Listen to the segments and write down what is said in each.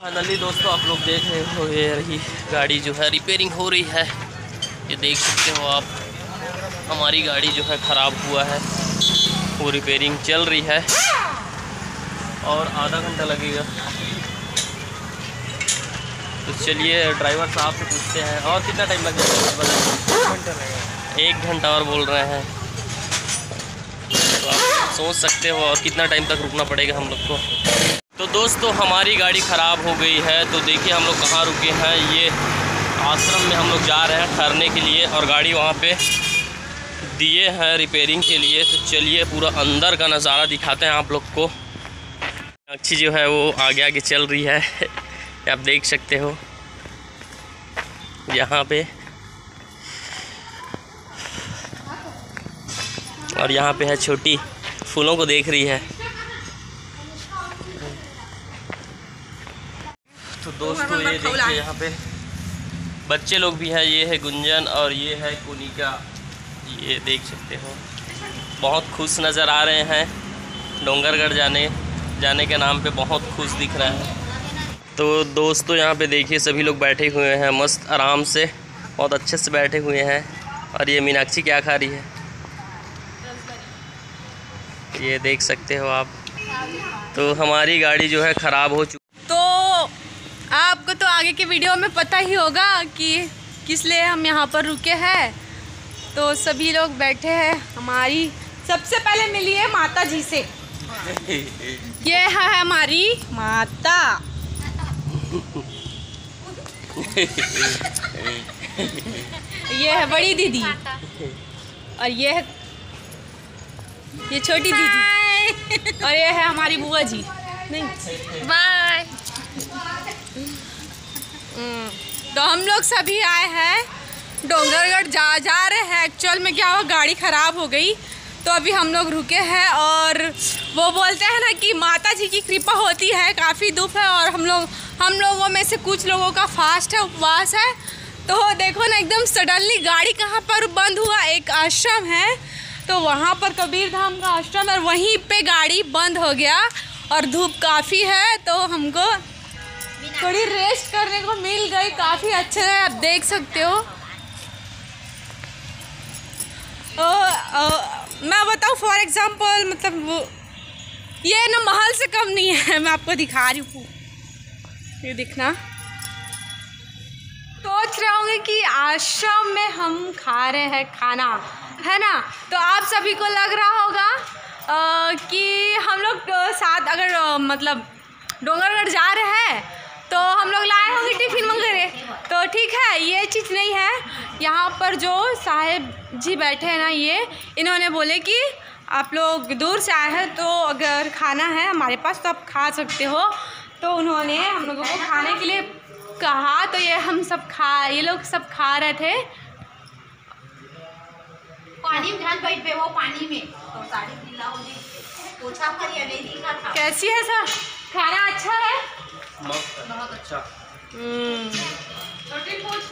Finally दोस्तों आप लोग देख रहे हो ये रही गाड़ी जो है रिपेयरिंग हो रही है। ये देख सकते हो आप, हमारी गाड़ी जो है ख़राब हुआ है, वो रिपेयरिंग चल रही है और आधा घंटा लगेगा। तो चलिए ड्राइवर साहब से पूछते हैं और कितना टाइम लग जाएगा बताइए। 1 घंटा और बोल रहे हैं, तो आप सोच सकते हो और कितना टाइम तक रुकना पड़ेगा हम लोग को। तो दोस्तों हमारी गाड़ी ख़राब हो गई है, तो देखिए हम लोग कहाँ रुके हैं। ये आश्रम में हम लोग जा रहे हैं ठहरने के लिए और गाड़ी वहाँ पे दिए हैं रिपेयरिंग के लिए। तो चलिए पूरा अंदर का नज़ारा दिखाते हैं आप लोग को। अच्छी जो है वो आगे आगे चल रही है, आप देख सकते हो यहाँ पे। और यहाँ पे है छोटी, फूलों को देख रही है। तो दोस्तों ये देखिए यहाँ पे बच्चे लोग भी हैं। ये है गुंजन और ये है कोनिका, ये देख सकते हो बहुत खुश नज़र आ रहे हैं। डोंगरगढ़ जाने के नाम पे बहुत खुश दिख रहे हैं। तो दोस्तों यहाँ पे देखिए सभी लोग बैठे हुए हैं मस्त आराम से, बहुत अच्छे से बैठे हुए हैं। और ये मीनाक्षी क्या खा रही है ये देख सकते हो आप। तो हमारी गाड़ी जो है ख़राब हो चुकी। तो आपको तो आगे की वीडियो में पता ही होगा कि किस लिए हम यहाँ पर रुके हैं। तो सभी लोग बैठे हैं। हमारी सबसे पहले मिलिए माता जी से। ये है हमारी माता। ये है बड़ी दीदी और ये छोटी दीदी और ये है हमारी बुआ जी। नहीं बाय। तो हम लोग सभी आए हैं डोंगरगढ़ जा रहे हैं। एक्चुअल में क्या हुआ, गाड़ी ख़राब हो गई तो अभी हम लोग रुके हैं। और वो बोलते हैं ना कि माता जी की कृपा होती है, काफ़ी दुख है। और हम लोगों में से कुछ लोगों का फास्ट है, उपवास है। तो देखो ना एकदम सडनली गाड़ी कहाँ पर बंद हुआ। एक आश्रम है तो वहाँ पर कबीर धाम का आश्रम है, और वहीं पे गाड़ी बंद हो गया। और धूप काफ़ी है तो हमको थोड़ी रेस्ट करने को मिल गई, काफ़ी अच्छे है, आप देख सकते हो। मैं बताऊँ फॉर एग्जांपल, मतलब वो ये ना महल से कम नहीं है। मैं आपको दिखा रही हूँ, ये दिखना। सोच रहे होंगे कि आश्रम में हम खा रहे हैं खाना, है ना। तो आप सभी को लग रहा होगा कि हम लोग साथ अगर मतलब डोंगरगढ़ जा रहे हैं तो हम लोग लाए होंगे टिफ़िन वगैरह। तो ठीक है, ये चीज़ नहीं है। यहाँ पर जो साहेब जी बैठे हैं ना, ये इन्होंने बोले कि आप लोग दूर से आए हैं तो अगर खाना है हमारे पास तो आप खा सकते हो। तो उन्होंने हम लोगों को खाने के लिए कहा, तो ये लोग सब खा रहे थे। पानी में ध्यान बैठ पे, वो पानी में तो साड़ी ढीला हो गई, पोछा पर ये नहीं दिखा था। कैसी है सर, खाना अच्छा है? बहुत अच्छा। छोटी पोछ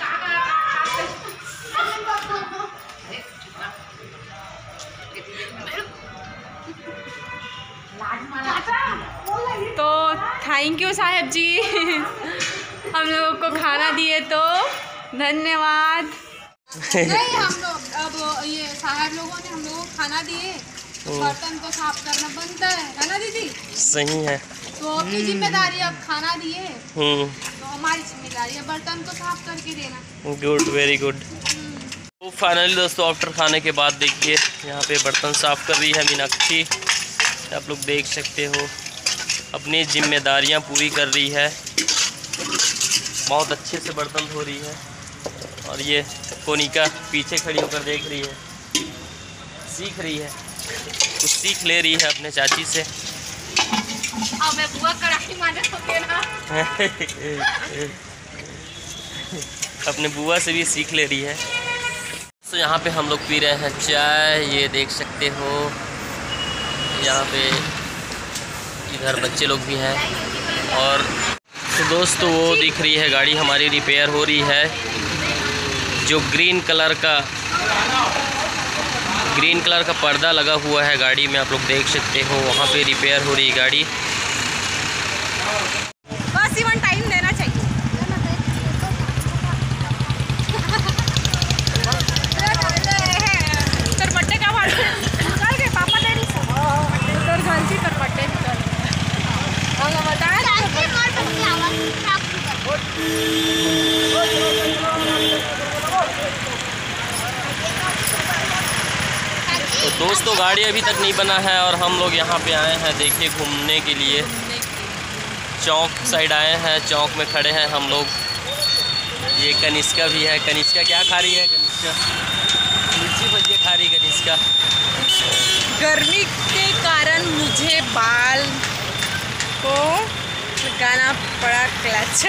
तो थैंक यू साहेब जी हम लोगों को खाना दिए तो धन्यवाद। नहीं, हम लोग अब ये साहब लोगों ने हम लोगों को खाना दिए, बर्तन को साफ करना बनता है ना दीदी? सही है। तो अपनी जिम्मेदारी, अब खाना दिए तो हमारी जिम्मेदारी है बर्तन को साफ करके देना। Good, very good. तो फाइनली दोस्तों आफ्टर खाने के बाद देखिए यहाँ पे बर्तन साफ़ कर रही है मीनाक्षी। आप लोग देख सकते हो अपनी जिम्मेदारियाँ पूरी कर रही है, बहुत अच्छे से बर्तन धो रही है। और ये कोनिका पीछे खड़ी होकर देख रही है, सीख रही है, कुछ सीख ले रही है अपने चाची से। मैं बुआ कढ़ाई मारने तो ना अपने बुआ से भी सीख ले रही है। तो यहाँ पे हम लोग पी रहे हैं चाय, ये देख सकते हो। यहाँ पे इधर बच्चे लोग भी हैं। और तो दोस्तों वो दिख रही है गाड़ी हमारी रिपेयर हो रही है। जो ग्रीन कलर का पर्दा लगा हुआ है गाड़ी में, आप लोग देख सकते हो, वहाँ पे रिपेयर हो रही है गाड़ी। बस इवन टाइम तो दोस्तों गाड़ी अभी तक नहीं बना है और हम लोग यहाँ पे आए हैं देखिए घूमने के लिए। चौक साइड आए हैं, चौक में खड़े हैं हम लोग। ये कनिष्का भी है। कनिष्का क्या खा रही है? कनिष्का मिर्ची भजिया खा रही है। कनिष्का गर्मी के कारण मुझे बाल को लगाना पड़ा क्लच।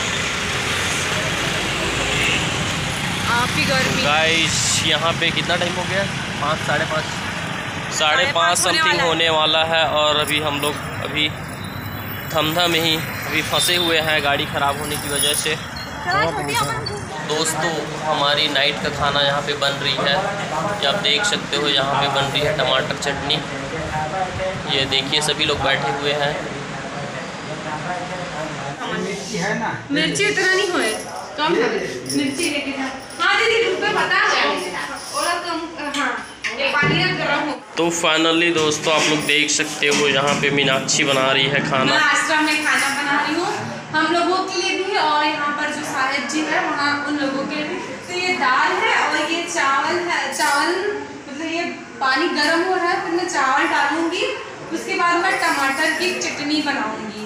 आपकी गर्मी। गाइस यहाँ पे कितना टाइम हो गया? 5 साढ़े पाँच समथिंग होने वाला है। और अभी हम लोग अभी धमधा में ही अभी फंसे हुए हैं गाड़ी ख़राब होने की वजह से। दोस्तों हमारी नाइट का खाना यहाँ पे बन रही है। ये आप देख सकते हो, यहाँ पे बन रही है टमाटर चटनी। ये देखिए सभी लोग बैठे हुए हैं। मिर्ची इतना नहीं होए, कम है मिर्ची लेके जा। हाँ दीदी रुपए बता है और कम। हाँ पानी गरम हो। तो फाइनली दोस्तों आप लोग देख सकते हो यहाँ पे मीनाक्षी बना रही है खाना। मैं आश्रम में खाना बना रही हूँ हम लोगों के लिए भी और यहाँ पर जो साहेब जी है वहाँ उन लोगों के लिए भी। तो ये दाल है और ये चावल है। चावल मतलब ये पानी गर्म हो रहा है, फिर मैं चावल डालूंगी, उसके बाद मैं टमाटर की चटनी बनाऊंगी।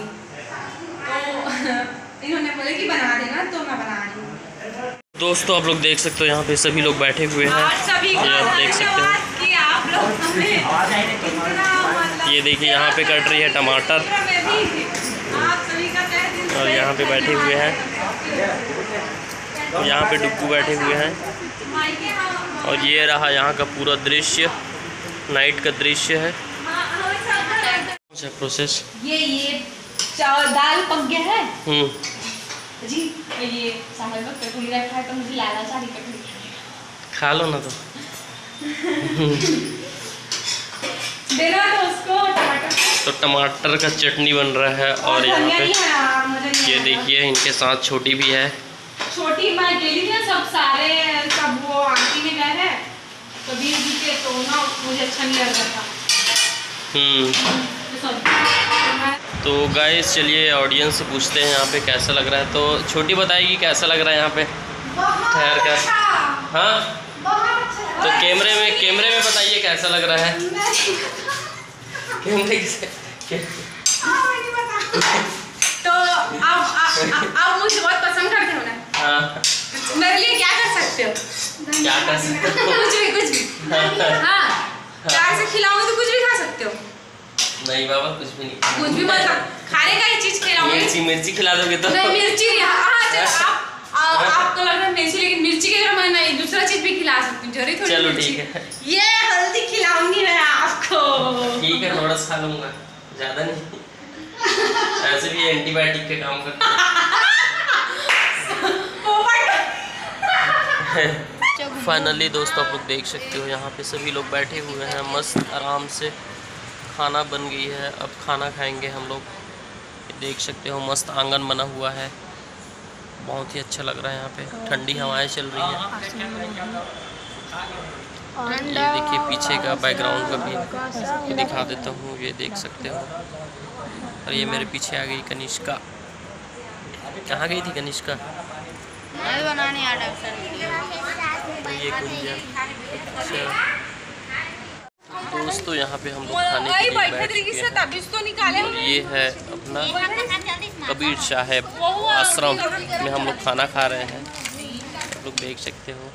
तो इन्होंने बोले कि बना देना, तो मैं बना रही हूँ। दोस्तों आप लोग देख सकते हो यहाँ पे सभी लोग बैठे हुए हैं। ये आप देख सकते हो। कि आप लोग हमें इतना ये देखिए यहाँ पे कट रही है टमाटर और यहाँ पे बैठे हुए हैं। यहाँ पे डुग्गू बैठे हुए हैं और ये रहा यहाँ का पूरा दृश्य, नाइट का दृश्य है। अच्छा प्रोसेस ये चावल दाल पक गया है जी। ये सामने में ककड़ी रखा है तो मुझे लालच आ रही ककड़ी खा लो ना। तो देना तो उसको टमाटर। तो टमाटर का चटनी बन रहा है और यहाँ पे ये देखिए इनके साथ छोटी भी है। छोटी मैं गेली थी सब सारे सब वो आंटी में गए हैं तो बीच के तो ना मुझे अच्छा नहीं लग रहा था। तो गाइस चलिए ऑडियंस से पूछते हैं यहाँ पे कैसा लग रहा है। तो छोटी बताएगी कैसा लग रहा है यहाँ पे ठहर कर। हाँ तो कैमरे में बताइए कैसा लग रहा है। कैमरे तो आप मुझे बहुत पसंद करते हो ना। हाँ मेरे लिए क्या कर सकते हो? क्या कर सकते हो? कुछ भी हाँ प्यार से खिलाओगे तो कुछ भी खा सकते हो। नहीं बाबा कुछ भी नहीं। कुछ भी मतलब खाने का ही चीज खिलाओगे। मिर्ची खिला दोगे तो? नहीं मिर्ची आपको लग रहा है मिर्ची, लेकिन मिर्ची की जगह मैं नहीं दूसरा चीज भी खिला सकती हूँ। जरूरी थोड़ी। चलो ठीक है। ये हल्दी खिलाऊंगी मैं आपको। ठीक है थोड़ा सा खा लूँगा, ज़्यादा नहीं। ऐसे भी एंटीबायोटिक के काम करते हैं। फाइनली दोस्तों आप लोग देख सकते हो यहाँ पे सभी लोग बैठे हुए हैं मस्त आराम से। खाना बन गई है, अब खाना खाएंगे हम लोग। देख सकते हो मस्त आंगन बना हुआ है, बहुत ही अच्छा लग रहा है। यहाँ पे ठंडी हवाएं चल रही हैं। ये देखिए पीछे का बैकग्राउंड का भी दिखा देता हूँ, ये देख सकते हो। और ये मेरे पीछे आ गई कनिष्का। कहाँ गई थी कनिष्का? बनाने ये अच्छा दोस्तों यहाँ पे हम लोग खाने के लिए बैठ चुके हैं। ये है अपना कबीर साहब आश्रम में हम लोग खाना खा रहे हैं। आप लोग देख सकते हो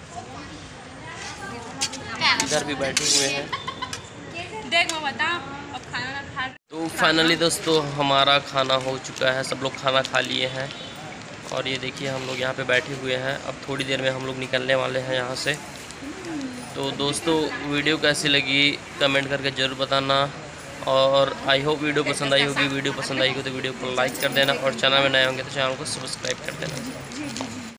इधर भी बैठे हुए हैं। देख मैं बता अब खाना खा। तो फाइनली दोस्तों हमारा खाना हो चुका है, सब लोग खाना खा लिए हैं। और ये देखिए हम लोग यहाँ पे बैठे हुए हैं। अब थोड़ी देर में हम लोग निकलने वाले हैं यहाँ से। तो दोस्तों वीडियो कैसी लगी कमेंट करके ज़रूर बताना। और आई होप वीडियो पसंद आई होगी। वीडियो पसंद आई हो तो वीडियो को लाइक कर देना और चैनल में नए होंगे तो चैनल को सब्सक्राइब कर देना।